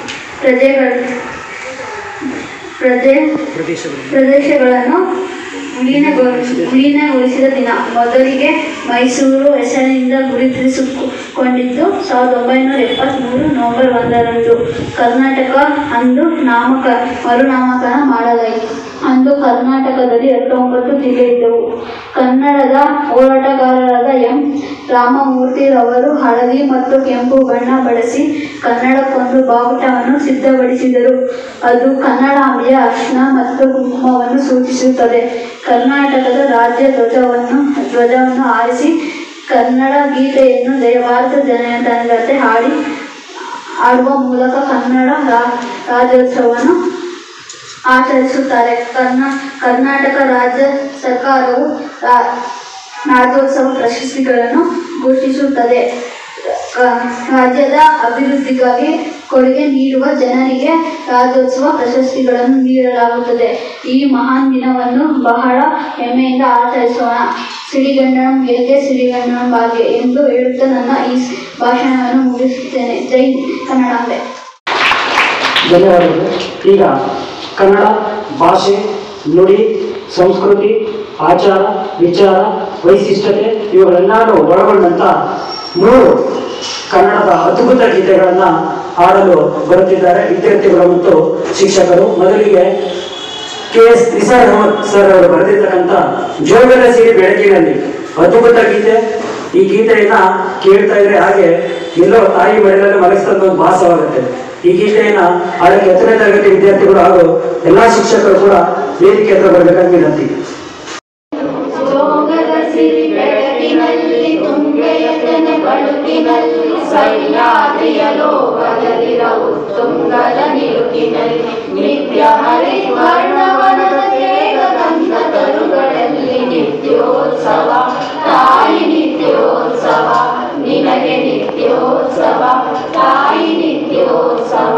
ಪ್ರದೇಶಗಳನ್ನು ವಿಲೀನಗೊಳಿಸಿದ ದಿನ. ಮೊದಲಿಗೆ ಮೈಸೂರು ಹೆಸರಿನಿಂದ ಗುರುತಿಸಿಕೊಂಡಿದ್ದು 1973 ನವೆಂಬರ್ 1ರಂದು. ಕರ್ನಾಟಕ ಅಂದು ಮರುನಾಮಕರಣ ಮಾಡಲಾಯಿತು. ಅಂದು ಕರ್ನಾಟಕದಲ್ಲಿ 19 ಜಿಲ್ಲೆ ಇದ್ದವು. ಕನ್ನಡದ ಹೋರಾಟಗಾರರಾದ ಎಂ. ರಾಮಮೂರ್ತಿರವರು ಹಳದಿ ಮತ್ತು ಕೆಂಪು ಬಣ್ಣ ಬಳಸಿ ಕನ್ನಡಕ್ಕೊಂದು ಬಾವುಟವನ್ನು ಸಿದ್ಧಪಡಿಸಿದರು. ಅದು ಕನ್ನಡಾಂಬೆಯ ಅರ್ಶನ ಮತ್ತು ಕುಂಕುಮವನ್ನು ಸೂಚಿಸುತ್ತದೆ. ಕರ್ನಾಟಕದ ರಾಜ್ಯ ಧ್ವಜವನ್ನು ಆರಿಸಿ ಕನ್ನಡ ಗೀತೆಯನ್ನು ಭಾರತ ಜನತೆ ಹಾಡುವ ಮೂಲಕ ಕನ್ನಡ ರಾಜ್ಯೋತ್ಸವವನ್ನು ಆಚರಿಸುತ್ತಾರೆ. ಕರ್ನಾಟಕ ರಾಜ್ಯ ಸರ್ಕಾರವು ರಾಜ್ಯೋತ್ಸವ ಪ್ರಶಸ್ತಿಗಳನ್ನು ಘೋಷಿಸುತ್ತದೆ. ರಾಜ್ಯದ ಅಭಿವೃದ್ಧಿಗಾಗಿ ಕೊಡುಗೆ ನೀಡುವ ಜನರಿಗೆ ರಾಜ್ಯೋತ್ಸವ ಪ್ರಶಸ್ತಿಗಳನ್ನು ನೀಡಲಾಗುತ್ತದೆ. ಈ ಮಹಾನ್ ದಿನವನ್ನು ಬಹಳ ಹೆಮ್ಮೆಯಿಂದ ಆಚರಿಸೋಣ. ಸಿರಿಗನ್ನಡಂ ಗೆಲ್ಗೆ ಸಿರಿಗನ್ನಡಂ ಭಾಗ್ಯ ಎಂದು ಹೇಳುತ್ತಾ ನನ್ನ ಈ ಭಾಷಣವನ್ನು ಮುಗಿಸುತ್ತೇನೆ. ಜೈ ಕನ್ನಡಾಂಬೆ. ಧನ್ಯವಾದಗಳು. ಈಗ ಕನ್ನಡ ಭಾಷೆ, ನುಡಿ, ಸಂಸ್ಕೃತಿ, ಆಚಾರ, ವಿಚಾರ, ವೈಶಿಷ್ಟ್ಯತೆ ಇವುಗಳೆಲ್ಲರೂ ಒಳಗೊಂಡಂಥ 3 ಕನ್ನಡದ ಅದ್ಭುತ ಗೀತೆಗಳನ್ನು ಹಾಡಲು ಬರುತ್ತಿದ್ದಾರೆ ವಿದ್ಯಾರ್ಥಿಗಳು ಮತ್ತು ಶಿಕ್ಷಕರು. ಮೊದಲಿಗೆ KS ನಿಸಾರ್ ಅಹಮದ್ ಸರ್ ಅವರು ಬರೆದಿರ್ತಕ್ಕಂಥ ಜೋಗದ ಸಿರಿ ಬೆಳಕಿನಲ್ಲಿ ಅದ್ಭುತ ಗೀತೆ. ಈ ಗೀತೆಯನ್ನ ಕೇಳ್ತಾ ಇದ್ರೆ ಹಾಗೆ ಎಲ್ಲೋ ತಾಯಿ ಮಡಿಲಲ್ಲಿ ಮಲಗಿಸ್ತಂತ ಒಂದು ಭಾಸವಾಗುತ್ತೆ. ಈ ಗೀತೆಯನ್ನ ಹಾಡಕ್ಕೆ 10ನೇ ತರಗತಿ ವಿದ್ಯಾರ್ಥಿಗಳು ಹಾಗೂ ಎಲ್ಲಾ ಶಿಕ್ಷಕರು ಕೂಡ ವೇದಿಕೆ ಹತ್ರ ಬರಬೇಕಾಗಿ ವಿನಂತಿ. ತುಂಗದ ನಿಲುಕಿನಲ್ಲಿ ನಿತ್ಯ ಹರಿವರ್ಣವನದ ತೇಗದಂತ ತರುಗಳಲ್ಲಿ ನಿತ್ಯೋತ್ಸವ ತಾಯಿ ನಿತ್ಯೋತ್ಸವ ನಿನಗೆ ನಿತ್ಯೋತ್ಸವ ತಾಯಿ ನಿತ್ಯೋತ್ಸವ.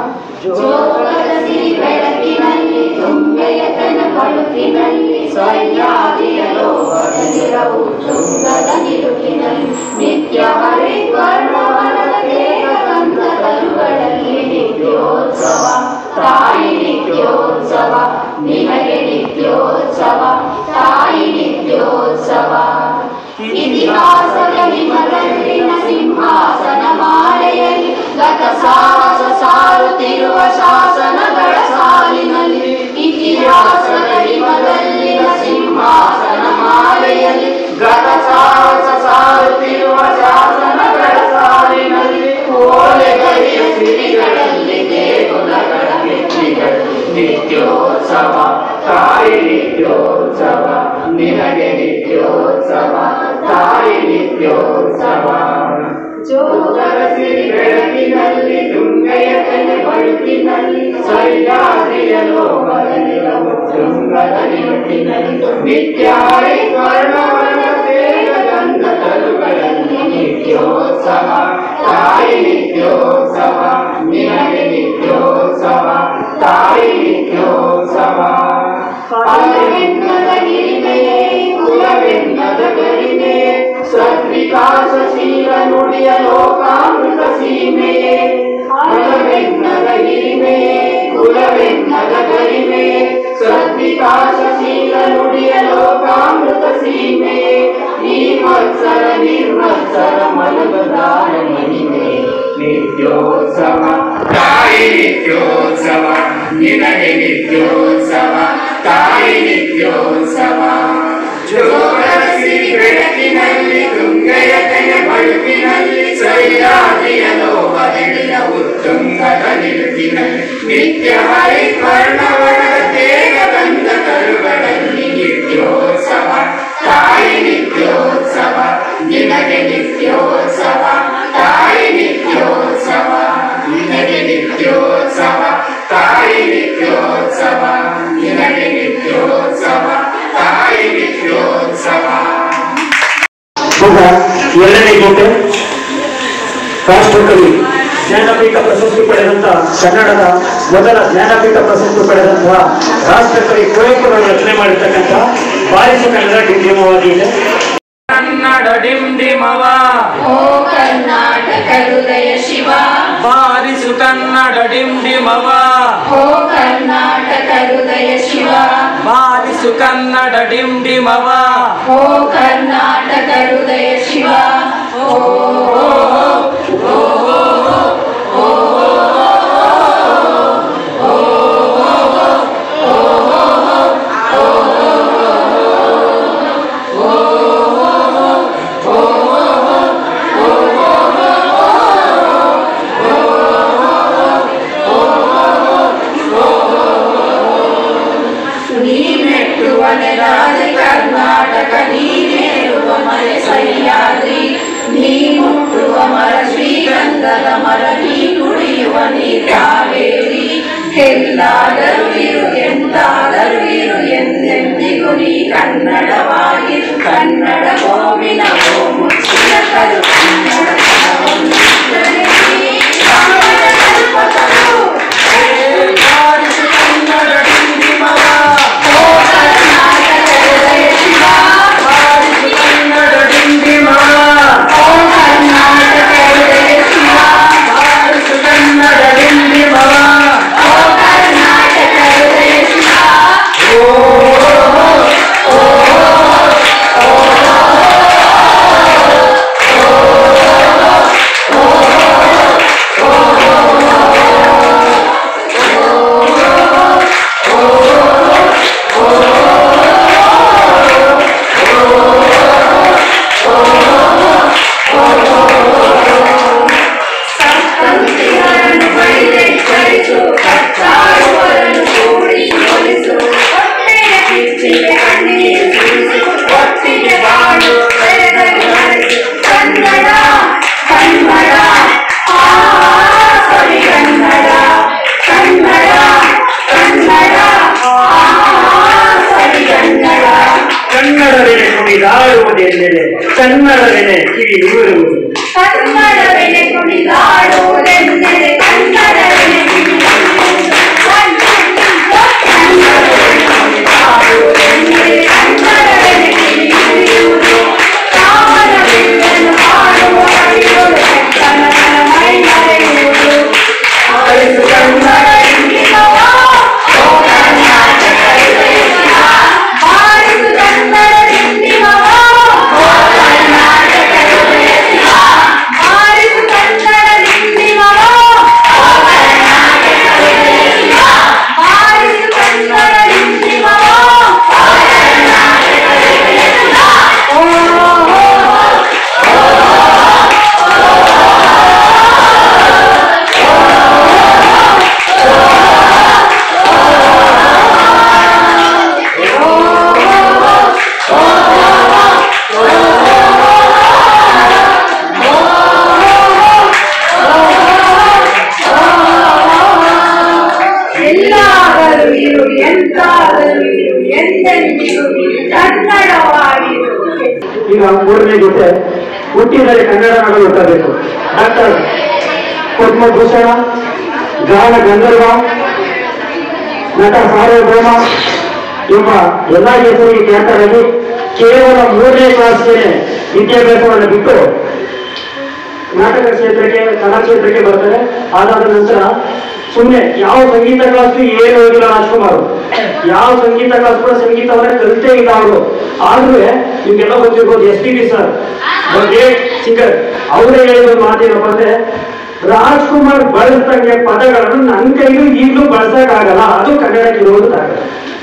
ಜೋಗದ ಸಿರಿ ಬೆಳಕಿನಲ್ಲಿ ತುಂಗೆಯತನ ಬಳುಕಿನಲ್ಲಿ ಸಹ್ಯಾದಿಯ ಲೋಕದಲ್ಲಿರವು ತುಂಗದ ನಿಲುಕಿನಲ್ಲಿ ನಿತ್ಯ ಹರಿವರ್ಣವನದ ತೇಗದಂತ ತರುಗಳಲ್ಲಿ ನಿತ್ಯೋತ್ಸವ ತಾಯಿ ನಿತ್ಯೋತ್ಸವ ನಿನಗೆ ನಿತ್ಯೋತ್ಸವ ತಾಯಿ ನಿತ್ಯೋತ್ಸವ. ಇತಿಹಾಸದ ಹಿಮದಲ್ಲಿನ ಸಿಂಹಾಸನ ಮಾಲೆಯಲ್ಲಿ ಗತ ಸಾಹಸ ಸಾರುತ್ತಿರುವ ಶಾಸನಗಳ ಸಾಲಿನಲ್ಲಿ ಇತಿಹಾಸದ ಹಿಮದಲ್ಲಿನ ಸಿಂಹಾಸನ ಮಾಲೆಯಲ್ಲಿ ಗತ ಸಾಹಸ ಸಾರುತ್ತಿರುವ ಶಾಸನಗಳ ಸಾಲಿನಲ್ಲಿ ಓಲೆಗರಿಯ ಸಿರಿಗಳಲ್ಲಿ ದೇಗುಲಗಳ ಮೆಚ್ಚಿಗಳು ನಿತ್ಯೋತ್ಸವ ತಾಯಿ ನಿತ್ಯೋತ್ಸವ ನಿನಗೆ ನಿತ್ಯೋತ್ಸವ ತಾಯಿ ನಿತ್ಯೋತ್ಸವ. ಜೋಗದ ಸಿರಿ ಬೆಳಕಿನಲ್ಲಿ ತುಂಗೆಯ ತೆನೆ ಬಳುಕಿನಲ್ಲಿ ಸಹ್ಯಾದ್ರಿಯ ಲೋಕದಲ್ಲಿರವು ತುಂಗದ ನಿಲುಕಿನಲ್ಲಿ ನಿತ್ಯ ಹರಿವರ್ಣವನದ ತೇಗದಂತ ತರುಗಳಲ್ಲಿ ನಿತ್ಯೋತ್ಸವ ತಾಯಿ ನಿತ್ಯೋತ್ಸವ ನಿನಗೆ ನಿತ್ಯೋತ್ಸವ ತಾಯಿ ನಿತ್ಯೋತ್ಸವ. ಫಲವೆನ್ನದ ಹಿರಿಮೆಯೇ ಕುಲವೆನ್ನದ ಗರಿಮೆಯೇ ಸದ್ವಿಕಾಸಶೀಲ ನುಡಿಯ ಲೋಕಾಮೃತ ಸೀಮೆಯೇ. ಫಲವೆನ್ನದ ಹಿರಿಮೆಯೇ ಕುಲವೆನ್ನದ ಗರಿಮೆಯೇ ಸದ್ವಿಕಾಸಶೀಲ ನುಡಿಯ ಲೋಕಾಮೃತ ಸೀಮೆಯೇ. ಈ ವತ್ಸರ ನಿರ್ವತ್ಸರ ಮಲಗದಾರ ಮಹಿಮೆ ನಿತ್ಯೋತ್ಸವ ತಾಯಿ ನಿತ್ಯೋತ್ಸವ ನಿನಗೆ ನಿತ್ಯೋತ್ಸವ ತಾಯಿ ನಿತ್ಯೋತ್ಸವ. ಜೋಗದ ಸಿರಿ ಬೆಳಕಿನಲ್ಲಿ ತುಂಗೆಯ ತೆನೆ ಬಳುಕಿನಲ್ಲಿ ಸಹ್ಯಾದ್ರಿಯ ಲೋಕದಲ್ಲಿನ ಉತ್ತುಂಗದ ನಿಲುಕಿನಲ್ಲಿ ನಿತ್ಯ ಹರಿವರ್ಣವನದ ತೇಗದಂತ ತರುಗಳಲ್ಲಿ ನಿತ್ಯೋತ್ಸವ ತಾಯಿ ನಿತ್ಯೋತ್ಸವ ನಿನಗೆ ನಿತ್ಯೋತ್ಸವ ತಾಯಿ ನಿತ್ಯೋತ್ಸವ ನಿನಗೆ ನಿತ್ಯೋತ್ಸವ ತಾಯಿ ನಿತ್ಯೋತ್ಸವ ನಿನಗೆ ನಿತ್ಯೋತ್ಸವ ತಾಯಿ ನಿತ್ಯೋತ್ಸವ. ಈಗ 2ನೇ ಗೀತೆ ರಾಷ್ಟ್ರಕವಿ ಜ್ಞಾನಪೀಠ ಪ್ರಶಸ್ತಿ ಪಡೆದಂತ ಕನ್ನಡದ ಮೊದಲ ಜ್ಞಾನಪೀಠ ಪ್ರಶಸ್ತಿ ಪಡೆದಂತಹ ರಾಷ್ಟ್ರಕವಿ ಕುವೆಂಪುರವರು ರಚನೆ ಮಾಡಿರ್ತಕ್ಕಂಥ ಬಾರಿಸು ಕನ್ನಡ ಡಿಂಡಿಮವ ಗೀತೆ. ಕನ್ನಡ ಡಿಂಡಿಮವ ಓ ಕರ್ನಾಟಕ ಹೃದಯ ಶಿವ ಬಾರಿಸು ಕನ್ನಡ ಡಿಂಡಿಮವ ಓ ಕರ್ನಾಟಕ ಹೃದಯ ಶಿವ ಬಾರಿಸು ಕನ್ನಡ ಡಿಂಡಿಮವ ಓ ಕರ್ನಾಟಕ ಹೃದಯ ಶಿವ. ಓ ನೆಲಾದಿ ಕರ್ನಾಟಕ ನೀನೇರುವ ಮನೆ ಸಹ್ಯಾದ್ರಿ ನೀ ಮುಟ್ಟುವ ಮರ ಶ್ರೀಗಂಧದ ಮರ ನೀ ಕುಡಿಯುವ ನೀ ಕಾವೇರಿ ಎಲ್ಲಾದರೂ ಇರು ಎಂತಾದರೂ ಇರು ಎಂದೆಂದಿಗೂ ನೀ ಕನ್ನಡವಾಗಿರು ಕನ್ನಡ ಗೋವಿನ ಗೋ ಮುಚ್ಚಿನ ಕರು ಕನ್ನಡ ಕನ್ನಡವೆನೆ ಕಿವಿ ನಿಮಿರುವುದು ಕನ್ನಡವೆನೆ ಕುಣಿದಾಡುವುದೆಂದರೆ ಕನ್ನಡವೆನೆ ಈಗ ಮೂರನೇ ಜೊತೆ ಹುಟ್ಟಿದರೆ ಕನ್ನಡ ನಾಡು ಹುಟ್ಟಬೇಕು. ಡಾಕ್ಟರ್ ಪದ್ಮಭೂಷಣ, ಗಾನ ಗಂಧರ್ವ, ನಟ ಸಾರ್ವಭೌಮ ಎಂಬ ಎಲ್ಲ ಹೆಸರಿಗೆ ಖ್ಯಾತರಾಗಿ ಕೇವಲ 3ನೇ ಕ್ಲಾಸ್ಗೆ ವಿದ್ಯಾಭ್ಯಾಸವನ್ನು ಬಿಟ್ಟು ನಾಟಕ ಕ್ಷೇತ್ರಕ್ಕೆ ಕಲಾ ಕ್ಷೇತ್ರಕ್ಕೆ ಬರ್ತಾರೆ. ಅದಾದ ನಂತರ ಸುಮ್ಮನೆ ಯಾವ ಸಂಗೀತ ಕ್ಲಾಸ್ಗೂ ಏನು ಹೋಗಿಲ್ಲ ರಾಜ್ಕುಮಾರ್. ಯಾವ ಸಂಗೀತ ಕ್ಲಾಸ್ ಕೂಡ ಸಂಗೀತವನ್ನ ಕಲಿತೇ ಇಲ್ಲ ಅವರು. ಆದ್ರೂ ನಿಮ್ಗೆಲ್ಲ ಗೊತ್ತಿರ್ಬೋದು SPB ಸರ್, ಗ್ರೇಟ್ ಸಿಂಗರ್, ಅವರೇ ಹೇಳಿದ ಮಾತೇನಪ್ಪ ಅಂದ್ರೆ, ರಾಜ್ಕುಮಾರ್ ಬಳಸ್ದಂಗೆ ಪದಗಳನ್ನು ನನ್ನ ಕೈಗೂ ಈಗಲೂ ಬಳಸಕ್ಕಾಗಲ್ಲ, ಅದು ಕನ್ನಡಕ್ಕೆ ಇರುವುದಾಗಲ್ಲ.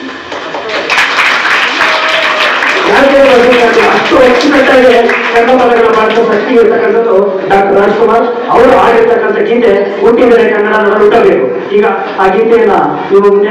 ಅಷ್ಟು ಅಚ್ಚುಕಟ್ಟಾಗಿ ಕನ್ನಡ ಪದಗಳ ಬಳಸೋ ಶಕ್ತಿ ಇರ್ತಕ್ಕಂಥದ್ದು ಡಾಕ್ಟರ್ ರಾಜ್ಕುಮಾರ್. ಅವರು ಆಗಿರ್ತಕ್ಕಂಥ ಗೀತೆ ಹುಟ್ಟಿದರೆ ಕನ್ನಡ ನಾಡು ಹುಟ್ಟಬೇಕು. ಈಗ ಆ ಗೀತೆಯನ್ನ ನಿಮ್ಮ ಮುಂದೆ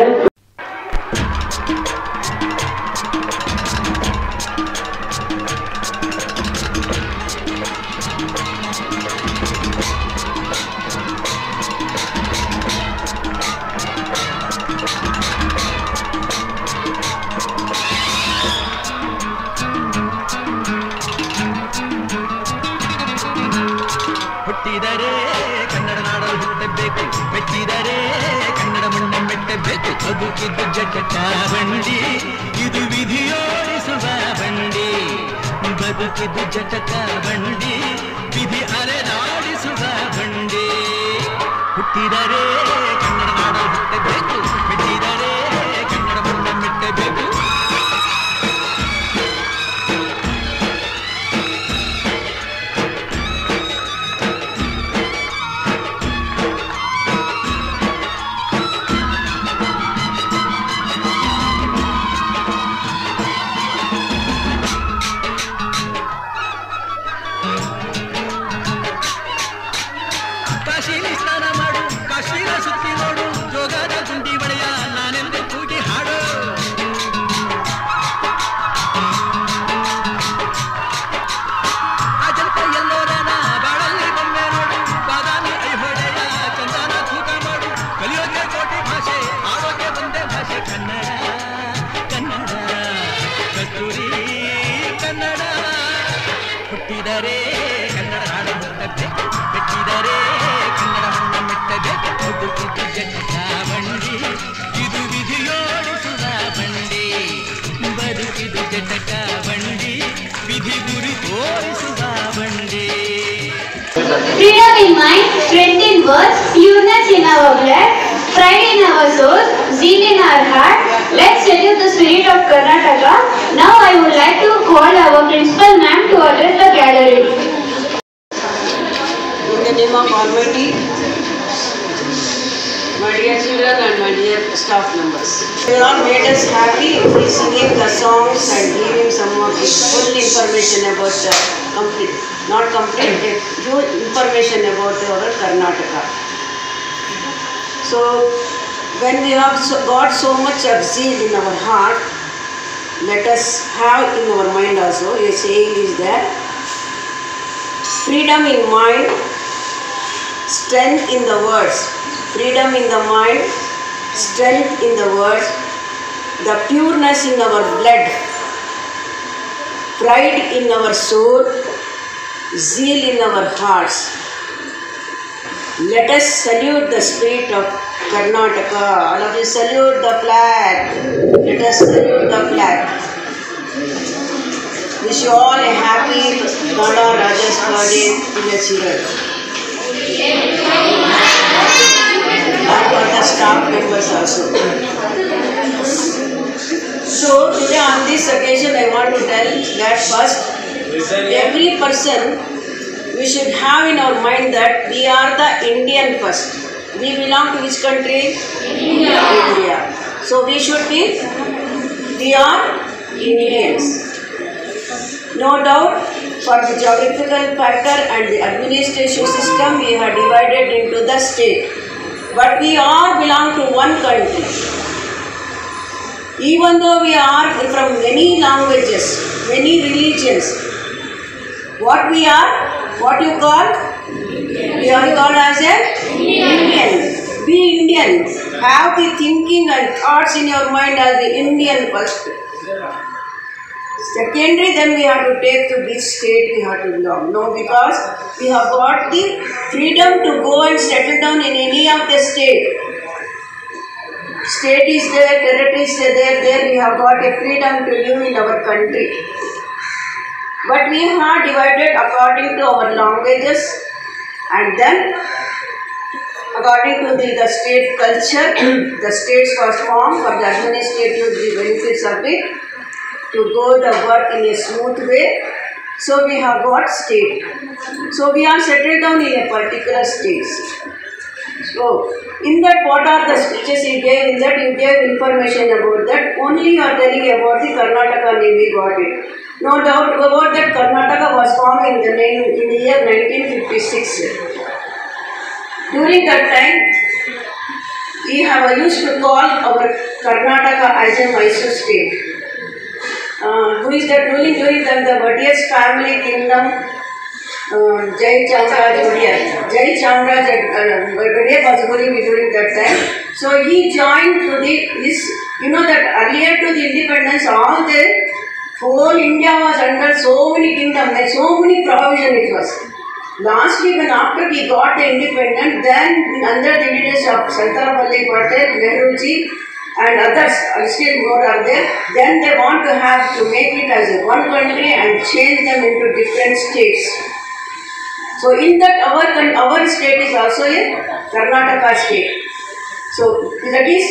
ಹುಟ್ಟಿದರೆ ಕನ್ನಡ ನಾಡಲು ಹುಟ್ಟಬೇಕು, ಮೆಟ್ಟಿದರೆ ಕನ್ನಡ ಮಣ್ಣ ಮೆಟ್ಟಬೇಕು. ಬದುಕಿದ್ದು ಜಟಕ ಬಂಡಿ, ಇದು ವಿಧಿಯೋಡಿಸುವ ಬಂಡಿ. ಬದುಕಿದ್ದು ಜಟಕ ಬಂಡಿ, ವಿಧಿ ಅಲೆದಾಡಿಸುವ ಬಂಡಿ. ಹುಟ್ಟಿದರೆ ಕನ್ನಡ ನಾಡಲು ಹುಟ್ಟಬೇಕು, ಮೆಟ್ಟಿದರೆ ಕನ್ನಡ ಮಣ್ಣ ಮೆಟ್ಟಬೇಕು. ಮೆಟ್ಟಿದರೆ ಕನ್ನಡ ನಾಡ ಮುಟ್ಟಬೇಕು ಮೆಟ್ಟಿದರೆ ಕನ್ನಡ ಮಣ್ಣ ಮೆಟ್ಟಬೇಕು ಬದುಕಿದು ಜಟಕ ಬಂಡಿ ಇದು ವಿಧಿಯೋಡಿಸುವ ಬಂಡಿ ಬದುಕಿದು ಜಟಕ ಬಂಡಿ ವಿಧಿ ಗುರಿ ತೋರಿಸುವ ಬಂಡಿ. Freedom in mind, strength in words, pureness in our blood, pride in our souls, zeal in our heart. Let's salute the spirit of Karnataka. Now I would like to call our principal ma'am to address the gathering. In the name of Almighty, my dear children and my dear staff members, you all made us happy by singing the songs and giving some of the full information about the information about our Karnataka. So, when we have got so much of zeal in our heart, let us have in our mind also a saying is there: freedom in mind, strength in the words. Freedom in the mind, strength in the words, the pureness in our blood, pride in our soul, zeal in our hearts. Let us salute the spirit of Karnataka. All of you salute the flag. Let us salute the flag. Wish you all a happy Kannada Rajyotsava Day to the children. And for the staff members also. So today on this occasion I want to tell that first, every person we should have in our mind that we are the Indian first. We belong to which country? India. So we are Indians. No doubt, for the geographical factor and the administration system, we are divided into the state. But we all belong to one country. Even though we are from many languages, many religions, what you call? We are called as an Indian. Be Indian. Have the thinking and thoughts in your mind as the Indian first. Secondary, then we have to take to which state we have to belong. No, because we have got the freedom to go and settle down in any of the state. State is there, territory is there we have got a freedom to live in our country. But we are divided according to our languages and then according to the state culture. The states was formed for the administrative benefits of it, to go the work in a smooth way. So we have got state. So we are settled down in a particular state. So in that, what are the speeches you gave? In that you gave information about that. Only you are telling about the Karnataka name, we got it. No doubt about that Karnataka was formed in the year 1956. During that time, we have used to call our Karnataka as a Mysore state. Who is that ruling during the Vatiyas family kingdom? Jai Chamaraj Vatiyar. Jai Chamaraj Vatiyar was ruling during that time. So he joined to this. You know that earlier to the independence, all the whole India was under so many kingdoms, like so many provisions it was. Lastly, when after we got the independence, then under the leadership of Sardar Vallabhbhai Patel, Nehruji, and others still more are there, then they want to have to make it as a one country and change them into different states. So in that our state is also a Karnataka state. So that is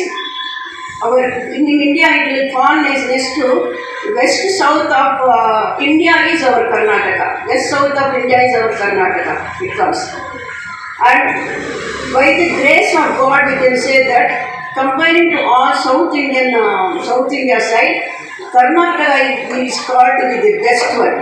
in India it will fall next to west south of India is our Karnataka. West south of India is our Karnataka. It comes. And by the grace of God we can say that comparing to all South India side, Karnataka is called to be the best one.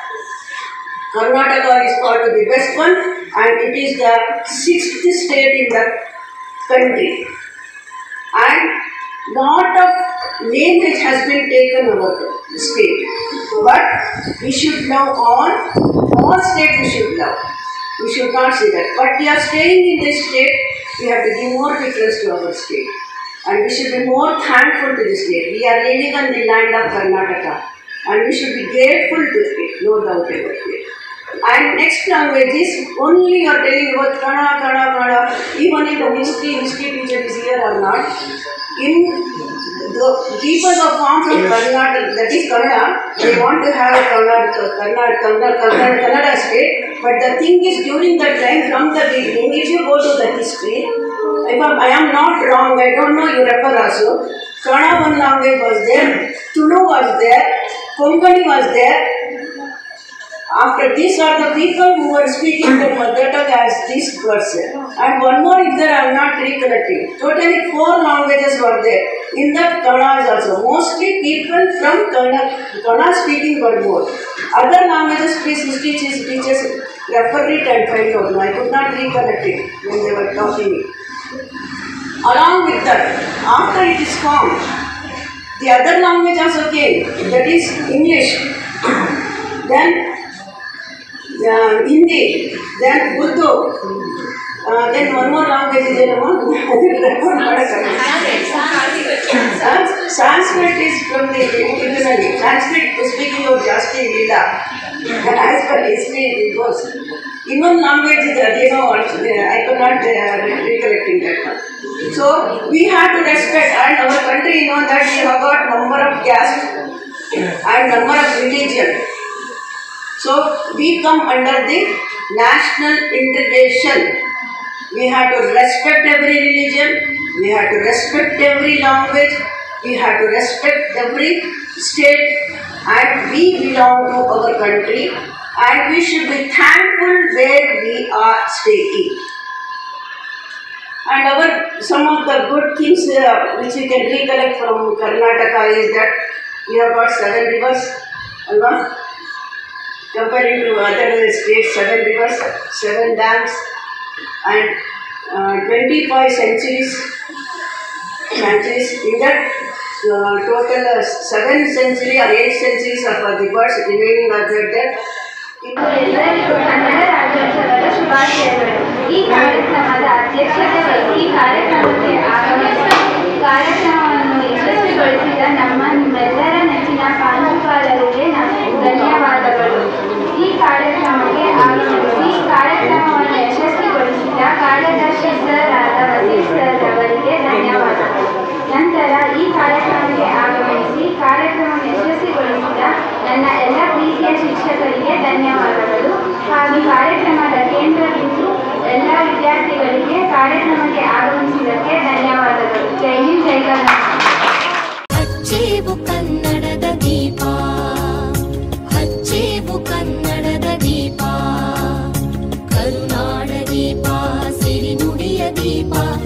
Karnataka is called to be the best one, and it is the 6th state in the country. And lot of name which has been taken over the state. But we should love all states we should love. We should not say that. But we are staying in this state, we have to give more preference to our state. And we should be more thankful to this state. We are living on the land of Karnataka. And we should be grateful to it, no doubt about it. And next language is only you are telling about Kana. Even if the history teacher is here or not, in the people are formed from Karnataka, that is Kannada, they want to have Kannada state, but the thing is during that time from the beginning, if you go to the history, if I am not wrong, I don't know, you refer also, Kannada one language was there, Tulu was there, Konkani was there. After these are the people who were speaking the mother tongue as this person. And one more is there, I am not recollecting. Totally 4 languages were there. In that Kannada is also. Mostly people from Kannada speaking were more. Other languages, please history teachers refer it and find out. I could not recollect it when they were talking it. Along with that, after it is formed, the other language also came, that is English. Then Hindi, then Urdu, then one more language is there. Sanskrit is from the originally. Sanskrit speaking of Jasti Lila. And as per history it goes. Even language is there, I could not recollecting that one. So we have to respect, and our country that we have got number of castes and number of religion. So we come under the national integration. We have to respect every religion, we have to respect every language, we have to respect every state, and we belong to our country, and we should be thankful where we are staying. And some of the good things which we can recollect from Karnataka is that we have got 7 rivers, comparing to other states, 7 rivers, 7 dams, and 25 centuries. In that total 7 centuries or 8 centuries are for the birds, remaining are there. ಎಲ್ಲರಿಗೂ ಕನ್ನಡ ರಾಜ್ಯೋತ್ಸವದ ಶುಭಾಶಯಗಳು. ಈ ಕಾರ್ಯಕ್ರಮದ ಅಧ್ಯಕ್ಷತೆ ವಹಿಸಿ ಕಾರ್ಯಕ್ರಮಕ್ಕೆ ಆಗಮಿಸಿ ಕಾರ್ಯಕ್ರಮವನ್ನು ಯಶಸ್ವಿಗೊಳಿಸಿದ ನಿಮ್ಮೆಲ್ಲರ ನೆಚ್ಚಿನ ಪ್ರಾಂಶುಪಾಲರಿಗೆ ಧನ್ಯವಾದಗಳು. ಈ ಕಾರ್ಯಕ್ರಮಕ್ಕೆ ಆಗಮಿಸಿ ಕಾರ್ಯಕ್ರಮವನ್ನು ಯಶಸ್ವಿಗೊಳಿಸಿದ ಕಾರ್ಯದರ್ಶಿ ಸರ್ ಆದ ವಸೀಫ್ ಸರ್ ಅವರಿಗೆ ಧನ್ಯವಾದಗಳು. ನಂತರ ಈ ಕಾರ್ಯಕ್ರಮಕ್ಕೆ ಆಗಮಿಸಿ ಕಾರ್ಯಕ್ರಮವನ್ನು ಯಶಸ್ವಿಗೊಳಿಸಿದ ನನ್ನ ಎಲ್ಲ ಪ್ರೀತಿಯ ಶಿಕ್ಷಕರಿಗೆ ಧನ್ಯವಾದಗಳು. ಹಾಗೂ ಕಾರ್ಯಕ್ರಮದ ಕೇಂದ್ರ ಬಿಂದು ಎಲ್ಲ ವಿದ್ಯಾರ್ಥಿಗಳಿಗೆ ಕಾರ್ಯಕ್ರಮಕ್ಕೆ ಆಗಮಿಸಿದ್ದಕ್ಕೆ ಧನ್ಯವಾದಗಳು. ಜೈ ಹಿಂದ್, ಜೈ ಕರ್ನಾಟಕ. ಹಚ್ಚೇವು ಕನ್ನಡದ ದೀಪ, ಹಚ್ಚೇವು ಕನ್ನಡದ ದೀಪ, ಕರುನಾಡ ದೀಪ, ಸಿರಿನುಡಿಯ ದೀಪ.